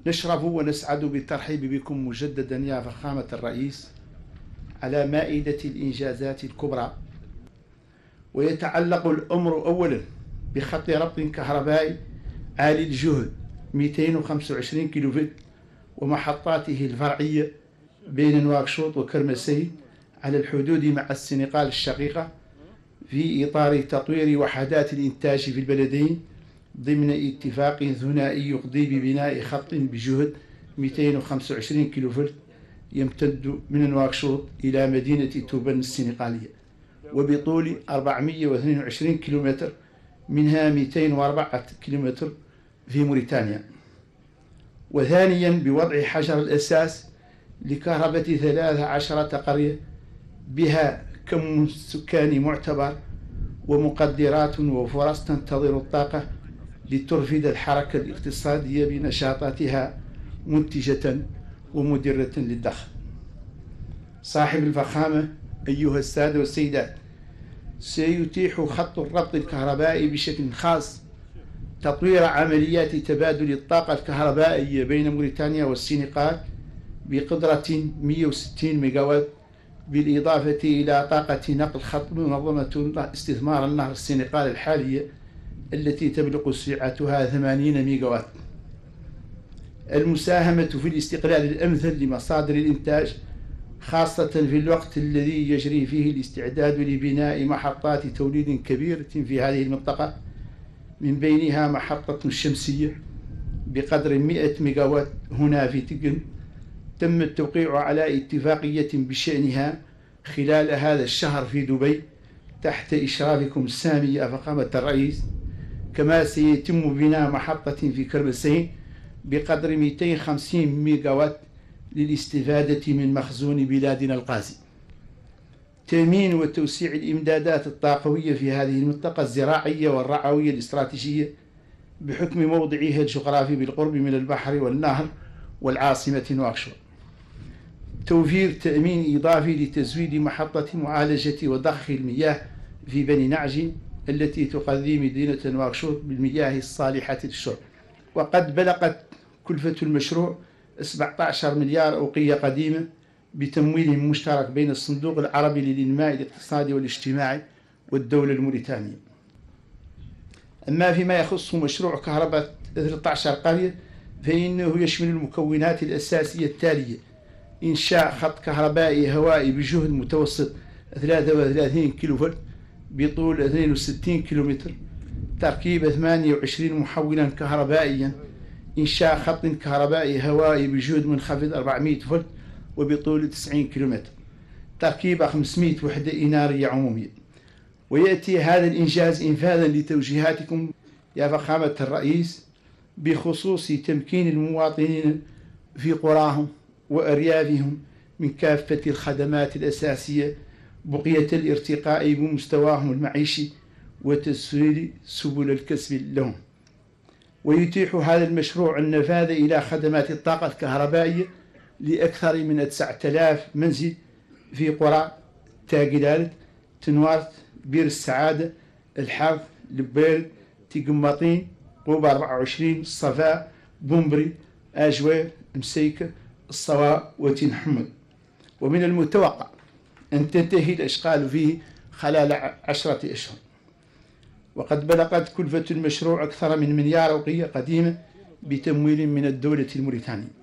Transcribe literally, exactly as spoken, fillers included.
نشرف ونسعد بالترحيب بكم مجددا يا فخامة الرئيس على مائدة الإنجازات الكبرى. ويتعلق الأمر أولا بخط ربط كهربائي عالي الجهد مئتين وخمسة وعشرين كيلوفولت ومحطاته الفرعية بين نواكشوط وكرمسي على الحدود مع السنغال الشقيقة في إطار تطوير وحدات الإنتاج في البلدين ضمن اتفاق ثنائي يقضي ببناء خط بجهد مئتين وخمسة وعشرين كيلوفولت يمتد من نواكشوط إلى مدينة توبن السنغالية وبطول أربعمئة واثنين وعشرين كيلومتر، منها مئتين وأربعة كيلومتر في موريتانيا. وثانيا بوضع حجر الأساس لكهرباء ثلاث عشرة قرية بها كم سكاني معتبر ومقدرات وفرص تنتظر الطاقة لترفد الحركة الاقتصادية بنشاطاتها منتجة ومدرة للدخل. صاحب الفخامة أيها السادة والسيدات، سيتيح خط الربط الكهربائي بشكل خاص تطوير عمليات تبادل الطاقة الكهربائية بين موريتانيا والسنغال بقدرة مئة وستين ميجاوات، بالإضافة إلى طاقة نقل خط منظمة استثمار النهر السنغال الحالية التي تبلغ سعتها ثمانين ميجاوات. المساهمة في الاستقلال الأمثل لمصادر الإنتاج، خاصة في الوقت الذي يجري فيه الاستعداد لبناء محطات توليد كبيرة في هذه المنطقة، من بينها محطة شمسية بقدر مئة ميجاوات هنا في تيغن تم التوقيع على اتفاقية بشأنها خلال هذا الشهر في دبي تحت إشرافكم السامي يا فخامة الرئيس. كما سيتم بناء محطة في كرمسين بقدر مئتين وخمسين ميجاوات للاستفادة من مخزون بلادنا القاسي. تأمين وتوسيع الإمدادات الطاقوية في هذه المنطقة الزراعية والرعوية الاستراتيجية بحكم موضعها الجغرافي بالقرب من البحر والنهر والعاصمة نواكشوط. توفير تأمين إضافي لتزويد محطة معالجة وضخ المياه في بني نعجي التي تغذي مدينة نواكشوط بالمياه الصالحة للشرب. وقد بلغت كلفة المشروع سبعة عشر مليار أوقية قديمة بتمويل مشترك بين الصندوق العربي للإنماء الاقتصادي والاجتماعي والدولة الموريتانية. أما فيما يخص مشروع كهرباء ثلاثة عشر قرية فإنه يشمل المكونات الأساسية التالية: إنشاء خط كهربائي هوائي بجهد متوسط ثلاثة وثلاثين كيلوفولت بطول اثنين وستين كيلومتر، تركيب ثمانية وعشرين محولا كهربائيا، إنشاء خط كهربائي هوائي بجهد منخفض أربعمئة فولت وبطول تسعين كيلومتر، تركيب خمسمئة وحدة إنارية عمومية. ويأتي هذا الإنجاز إنفاذا لتوجيهاتكم يا فخامة الرئيس بخصوص تمكين المواطنين في قراهم وأريافهم من كافة الخدمات الأساسية، بقية الارتقاء بمستواهم المعيشي وتسهيل سبل الكسب لهم. ويتيح هذا المشروع النفاذ إلى خدمات الطاقة الكهربائية لأكثر من تسعة آلاف منزل في قرى تاجلال، تنوارت، بير السعادة، الحرث، لبيل، تيقماطين، قوبة أربعة وعشرين، الصفاء، بومبري، آجوير، مسيكة، الصواء وتين حمد. ومن المتوقع أن تنتهي الأشغال فيه خلال عشرة أشهر. وقد بلغت كلفة المشروع أكثر من مليار أوقية قديمة بتمويل من الدولة الموريتانية.